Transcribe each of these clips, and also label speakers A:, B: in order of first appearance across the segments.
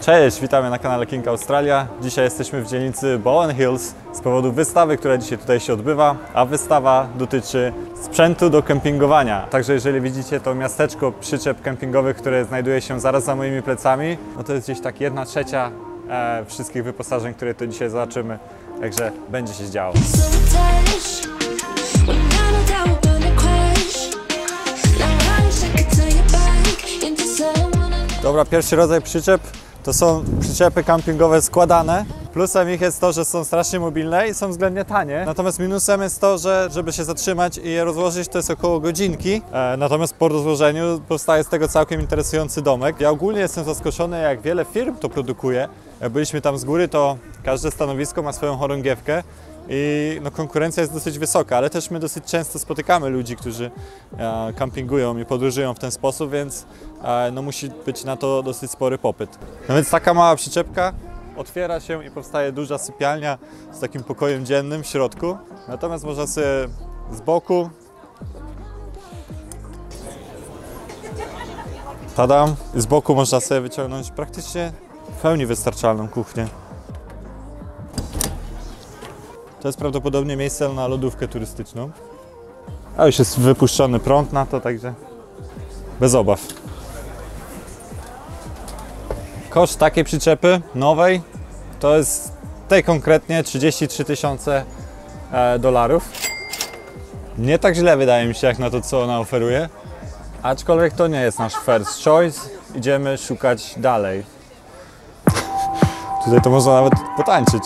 A: Cześć, witamy na kanale King Australia. Dzisiaj jesteśmy w dzielnicy Bowen Hills z powodu wystawy, która dzisiaj tutaj się odbywa, a wystawa dotyczy sprzętu do kempingowania. Także jeżeli widzicie to miasteczko przyczep kempingowych, które znajduje się zaraz za moimi plecami, no to jest gdzieś tak 1/3 wszystkich wyposażeń, które tu dzisiaj zobaczymy. Także będzie się działo. Dobra, pierwszy rodzaj przyczep to są przyczepy kampingowe składane. Plusem ich jest to, że są strasznie mobilne i są względnie tanie. Natomiast minusem jest to, że żeby się zatrzymać i je rozłożyć, to jest około godzinki. Natomiast po rozłożeniu powstaje z tego całkiem interesujący domek. Ja ogólnie jestem zaskoczony, jak wiele firm to produkuje. Jak byliśmy tam z góry, to każde stanowisko ma swoją chorągiewkę. I no, konkurencja jest dosyć wysoka, ale też my dosyć często spotykamy ludzi, którzy kampingują i podróżują w ten sposób, więc no, musi być na to dosyć spory popyt. No więc taka mała przyczepka otwiera się i powstaje duża sypialnia z takim pokojem dziennym w środku. Natomiast można sobie z boku tadam, z boku można sobie wyciągnąć praktycznie w pełni wystarczalną kuchnię. To jest prawdopodobnie miejsce na lodówkę turystyczną. A już jest wypuszczony prąd na to, także bez obaw. Koszt takiej przyczepy nowej to jest tej konkretnie 33 000 dolarów. Nie tak źle wydaje mi się jak na to, co ona oferuje. Aczkolwiek to nie jest nasz first choice. Idziemy szukać dalej. Tutaj to można nawet potańczyć.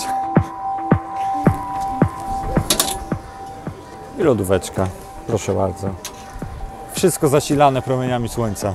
A: I lodóweczka, proszę bardzo. Wszystko zasilane promieniami słońca.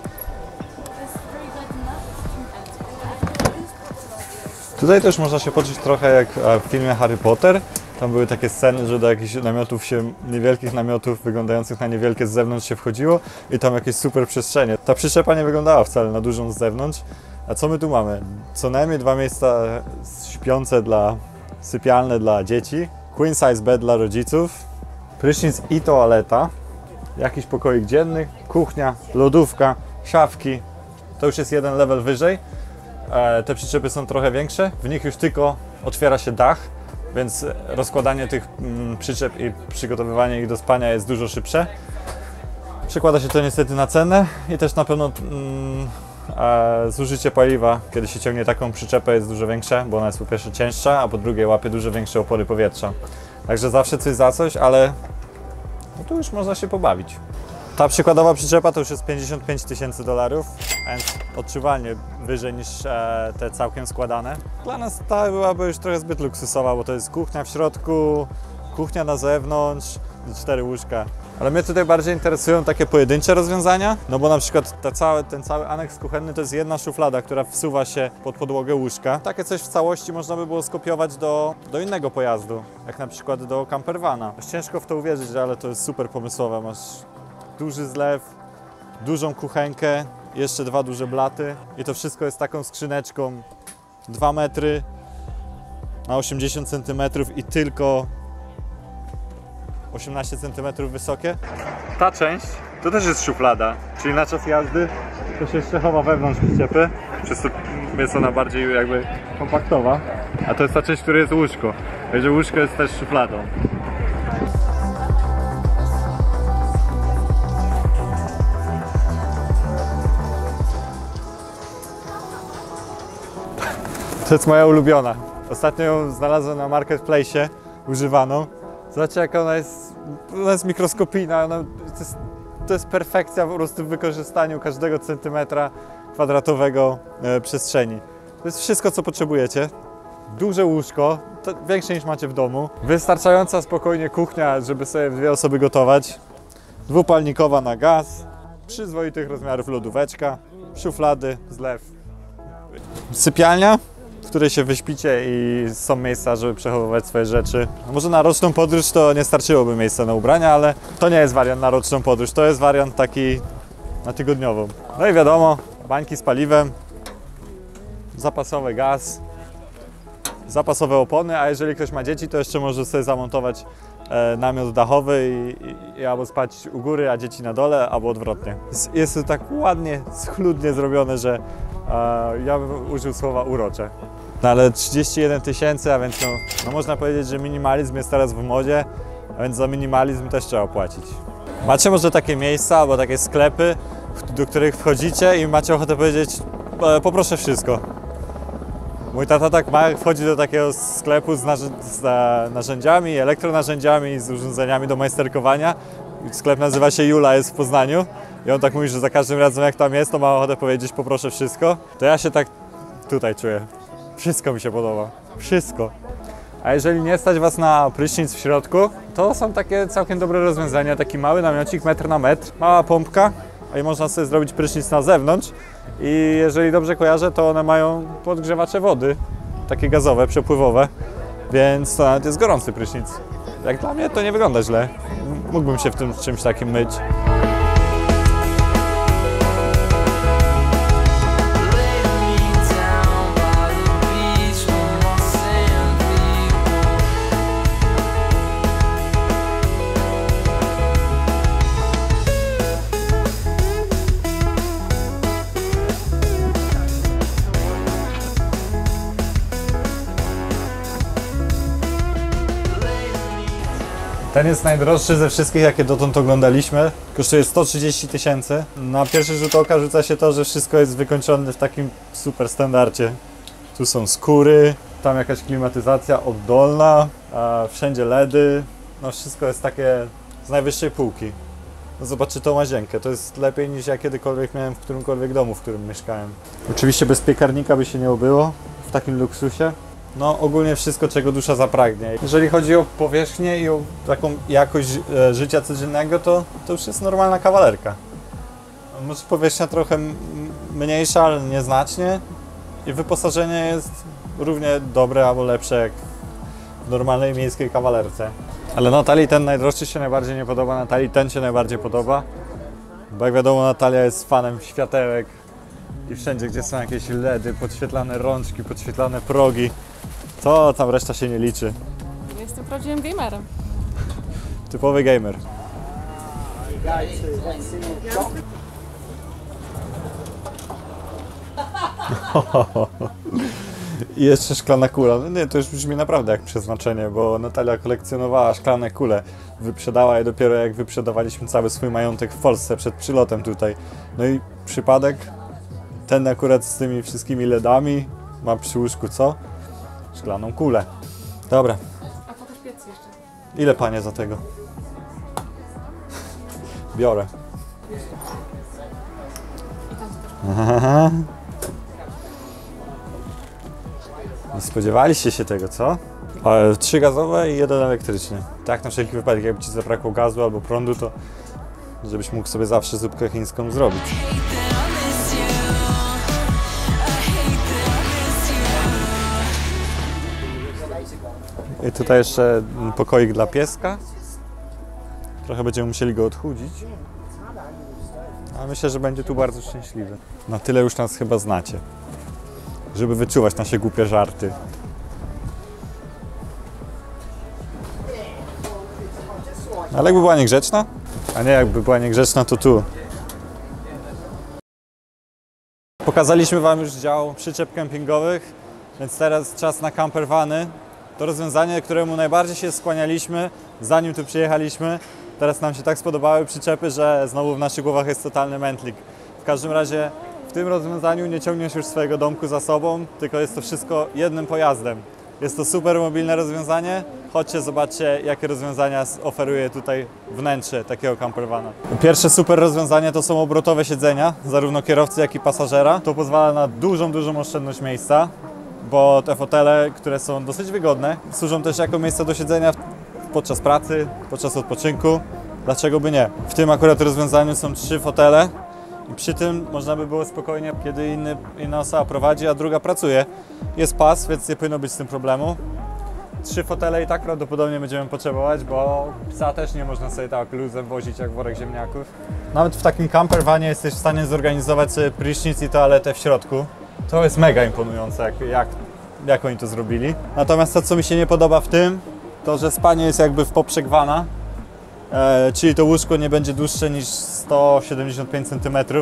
A: Tutaj też można się poczuć trochę jak w filmie Harry Potter. Tam były takie sceny, że do jakichś namiotów się, niewielkich namiotów wyglądających na niewielkie z zewnątrz się wchodziło i tam jakieś super przestrzenie. Ta przyczepa nie wyglądała wcale na dużą z zewnątrz. A co my tu mamy? Co najmniej 2 miejsca śpiące sypialne dla dzieci, queen size bed dla rodziców, prysznic i toaleta, jakiś pokoik dzienny, kuchnia, lodówka, szafki. To już jest jeden level wyżej. Te przyczepy są trochę większe, w nich już tylko otwiera się dach, więc rozkładanie tych przyczep i przygotowywanie ich do spania jest dużo szybsze. Przekłada się to niestety na cenę i też na pewno zużycie paliwa, kiedy się ciągnie taką przyczepę, jest dużo większe, bo ona jest po pierwsze cięższa, a po drugie łapie dużo większe opory powietrza. Także zawsze coś za coś, ale no tu już można się pobawić. Ta przykładowa przyczepa to już jest 55 000 dolarów, więc odczuwalnie wyżej niż te całkiem składane. Dla nas ta byłaby już trochę zbyt luksusowa, bo to jest kuchnia w środku, kuchnia na zewnątrz, 4 łóżka. Ale mnie tutaj bardziej interesują takie pojedyncze rozwiązania, no bo na przykład ten cały aneks kuchenny to jest jedna szuflada, która wsuwa się pod podłogę łóżka. Takie coś w całości można by było skopiować do innego pojazdu, jak na przykład do campervana. Ciężko w to uwierzyć, ale to jest super pomysłowe. Masz duży zlew, dużą kuchenkę, jeszcze 2 duże blaty i to wszystko jest taką skrzyneczką 2 metry na 80 cm i tylko 18 cm wysokie. Ta część to też jest szuflada, czyli na czas jazdy to się jeszcze chowa wewnątrz przyczepy, przez to jest ona bardziej jakby kompaktowa, a to jest ta część, która jest łóżko, także łóżko jest też szufladą. To jest moja ulubiona. Ostatnio ją znalazłem na marketplace używaną. Zobaczcie, jak ona jest mikroskopijna, to jest perfekcja po prostu w wykorzystaniu każdego centymetra kwadratowego przestrzeni. To jest wszystko, co potrzebujecie. Duże łóżko, to większe niż macie w domu. Wystarczająca spokojnie kuchnia, żeby sobie 2 osoby gotować. Dwupalnikowa na gaz, przyzwoitych rozmiarów lodóweczka, szuflady, zlew. Sypialnia, w której się wyśpicie i są miejsca, żeby przechowywać swoje rzeczy. No może na roczną podróż to nie starczyłoby miejsca na ubrania, ale to nie jest wariant na roczną podróż, to jest wariant taki na tygodniową. No i wiadomo, bańki z paliwem, zapasowy gaz, zapasowe opony, a jeżeli ktoś ma dzieci, to jeszcze może sobie zamontować namiot dachowy i albo spać u góry, a dzieci na dole, albo odwrotnie. Jest to tak ładnie, schludnie zrobione, że Ja bym użył słowa urocze. No ale 31 000, a więc no można powiedzieć, że minimalizm jest teraz w modzie, a więc za minimalizm też trzeba płacić. Macie może takie miejsca albo takie sklepy, do których wchodzicie i macie ochotę powiedzieć: poproszę wszystko. Mój tata tak ma, jak wchodzi do takiego sklepu z narzędziami, elektronarzędziami, z urządzeniami do majsterkowania. Sklep nazywa się Jula, jest w Poznaniu. I on tak mówi, że za każdym razem jak tam jest, to ma ochotę powiedzieć: poproszę wszystko. To ja się tak tutaj czuję. Wszystko mi się podoba. Wszystko. A jeżeli nie stać was na prysznic w środku, to są takie całkiem dobre rozwiązania. Taki mały namiocik, metr na metr, mała pompka i można sobie zrobić prysznic na zewnątrz. I jeżeli dobrze kojarzę, to one mają podgrzewacze wody, takie gazowe, przepływowe, więc to nawet jest gorący prysznic. Jak dla mnie to nie wygląda źle. Mógłbym się w tym czymś takim myć. Ten jest najdroższy ze wszystkich, jakie dotąd oglądaliśmy. Kosztuje 130 000. Na pierwszy rzut oka rzuca się to, że wszystko jest wykończone w takim super standardzie. Tu są skóry, tam jakaś klimatyzacja oddolna, a wszędzie LEDy. No wszystko jest takie z najwyższej półki. No zobaczcie tą łazienkę, to jest lepiej niż ja kiedykolwiek miałem w którymkolwiek domu, w którym mieszkałem. Oczywiście bez piekarnika by się nie obyło w takim luksusie. No ogólnie wszystko, czego dusza zapragnie. Jeżeli chodzi o powierzchnię i o taką jakość życia codziennego, to już jest normalna kawalerka. Może powierzchnia trochę mniejsza, ale nieznacznie. I wyposażenie jest równie dobre albo lepsze jak w normalnej miejskiej kawalerce. Ale Natalii ten najdroższy się najbardziej nie podoba, Natalii ten się najbardziej podoba. Bo jak wiadomo, Natalia jest fanem światełek i wszędzie, gdzie są jakieś LEDy, podświetlane rączki, podświetlane progi, to tam reszta się nie liczy.
B: Jestem prawdziwym gamerem.
A: Typowy gamer. I jeszcze szklana kula. No nie, to już brzmi naprawdę jak przeznaczenie, bo Natalia kolekcjonowała szklane kule. Wyprzedała je dopiero jak wyprzedawaliśmy cały swój majątek w Polsce przed przylotem tutaj. No i przypadek, ten akurat z tymi wszystkimi LEDami ma przy łóżku co? Szklaną kulę. Dobra.
B: A potem piec jeszcze.
A: Ile panie za tego? Biorę. Aha. Nie spodziewaliście się tego, co? 3 gazowe i 1 elektryczny. Tak na wszelki wypadek, jakby ci zabrakło gazu albo prądu, to żebyś mógł sobie zawsze zupkę chińską zrobić. I tutaj jeszcze pokoik dla pieska. Trochę będziemy musieli go odchudzić. Ale myślę, że będzie tu bardzo szczęśliwy. Na tyle już nas chyba znacie, żeby wyczuwać nasze głupie żarty. Ale jakby była niegrzeczna? A nie, jakby była niegrzeczna, to tu. Pokazaliśmy wam już dział przyczep kempingowych, więc teraz czas na campervany. To rozwiązanie, któremu najbardziej się skłanialiśmy, zanim tu przyjechaliśmy. Teraz nam się tak spodobały przyczepy, że znowu w naszych głowach jest totalny mętlik. W każdym razie w tym rozwiązaniu nie ciągniesz już swojego domku za sobą, tylko jest to wszystko jednym pojazdem. Jest to super mobilne rozwiązanie. Chodźcie, zobaczcie, jakie rozwiązania oferuje tutaj wnętrze takiego campervana. Pierwsze super rozwiązanie to są obrotowe siedzenia, zarówno kierowcy, jak i pasażera. To pozwala na dużą oszczędność miejsca, bo te fotele, które są dosyć wygodne, służą też jako miejsce do siedzenia podczas pracy, podczas odpoczynku. Dlaczego by nie? W tym akurat rozwiązaniu są 3 fotele i przy tym można by było spokojnie, kiedy inna osoba prowadzi, a druga pracuje. Jest pas, więc nie powinno być z tym problemu. 3 fotele i tak prawdopodobnie będziemy potrzebować, bo psa też nie można sobie tak luzem wozić jak worek ziemniaków. Nawet w takim campervanie jesteś w stanie zorganizować sobie prysznic i toaletę w środku. To jest mega imponujące, jak oni to zrobili. Natomiast to, co mi się nie podoba w tym, to że spanie jest jakby w poprzek vana, czyli to łóżko nie będzie dłuższe niż 175 cm,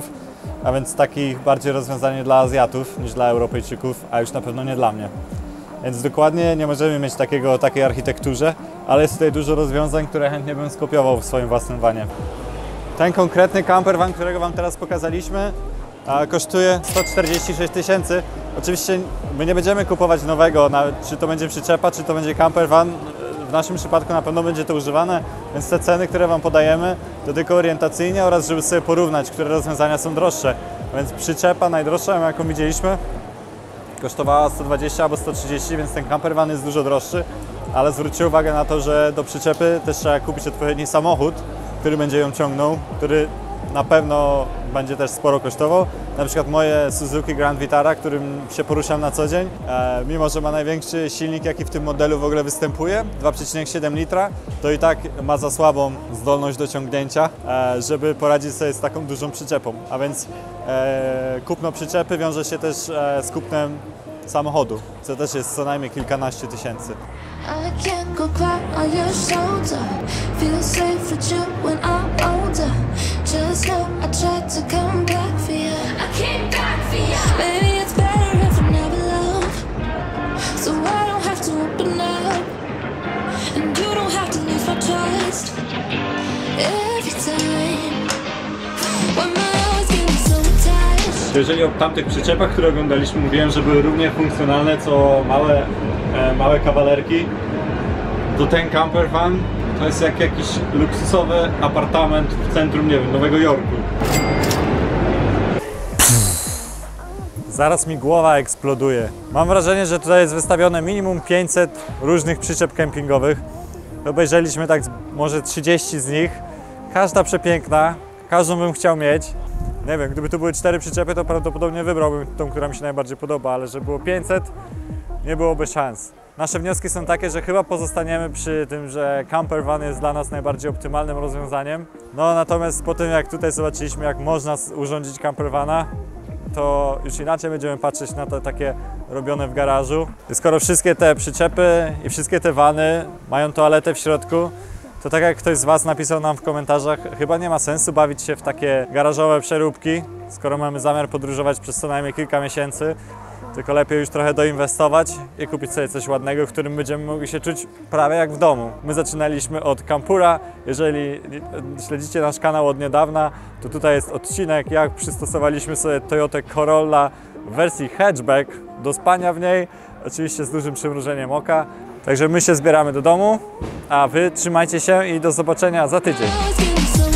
A: a więc takich bardziej rozwiązanie dla Azjatów niż dla Europejczyków, a już na pewno nie dla mnie. Więc dokładnie nie możemy mieć takiej architekturze, ale jest tutaj dużo rozwiązań, które chętnie bym skopiował w swoim własnym vanie. Ten konkretny camper van, którego Wam teraz pokazaliśmy, kosztuje 146 tysięcy. Oczywiście my nie będziemy kupować nowego, czy to będzie przyczepa, czy to będzie camper van. W naszym przypadku na pewno będzie to używane, więc te ceny, które Wam podajemy, to tylko orientacyjnie oraz żeby sobie porównać, które rozwiązania są droższe. Więc przyczepa najdroższa, jaką widzieliśmy, kosztowała 120 albo 130, więc ten camper van jest dużo droższy, ale zwróćcie uwagę na to, że do przyczepy też trzeba kupić odpowiedni samochód, który będzie ją ciągnął, który na pewno będzie też sporo kosztował. Na przykład moje Suzuki Grand Vitara, którym się poruszam na co dzień, mimo że ma największy silnik, jaki w tym modelu w ogóle występuje, 2,7 litra, to i tak ma za słabą zdolność do ciągnięcia, żeby poradzić sobie z taką dużą przyczepą. A więc kupno przyczepy wiąże się też z kupnem samochodu, co też jest co najmniej kilkanaście tysięcy.
C: I can't go cry on your shoulder. Feel safe with you when I'm older. Just know I tried to come back for you. I came back for you. Maybe it's better if I never love, so I don't have to open up, and you don't have to lose my trust every time when my heart's getting so attached.
A: Jeżeli o tamtych przyczepach, które oglądaliśmy, mówiłem, że były równie funkcjonalne co małe kawalerki, to ten camper van to jest jak jakiś luksusowy apartament w centrum, nie wiem, Nowego Jorku. Zaraz mi głowa eksploduje. Mam wrażenie, że tutaj jest wystawione minimum 500 różnych przyczep kempingowych. Obejrzeliśmy tak może 30 z nich. Każda przepiękna, każdą bym chciał mieć. Nie wiem, gdyby tu były 4 przyczepy, to prawdopodobnie wybrałbym tą, która mi się najbardziej podoba, ale żeby było 500, nie byłoby szans. Nasze wnioski są takie, że chyba pozostaniemy przy tym, że camper van jest dla nas najbardziej optymalnym rozwiązaniem. No natomiast po tym, jak tutaj zobaczyliśmy, jak można urządzić camper vana, to już inaczej będziemy patrzeć na to takie robione w garażu. I skoro wszystkie te przyczepy i wszystkie te vany mają toaletę w środku, to tak jak ktoś z Was napisał nam w komentarzach, chyba nie ma sensu bawić się w takie garażowe przeróbki, skoro mamy zamiar podróżować przez co najmniej kilka miesięcy, tylko lepiej już trochę doinwestować i kupić sobie coś ładnego, w którym będziemy mogli się czuć prawie jak w domu. My zaczynaliśmy od kampura. Jeżeli śledzicie nasz kanał od niedawna, to tutaj jest odcinek, jak przystosowaliśmy sobie Toyotę Corolla w wersji hatchback do spania w niej, oczywiście z dużym przymrużeniem oka. Także my się zbieramy do domu, a Wy trzymajcie się i do zobaczenia za tydzień.
C: My heart's getting so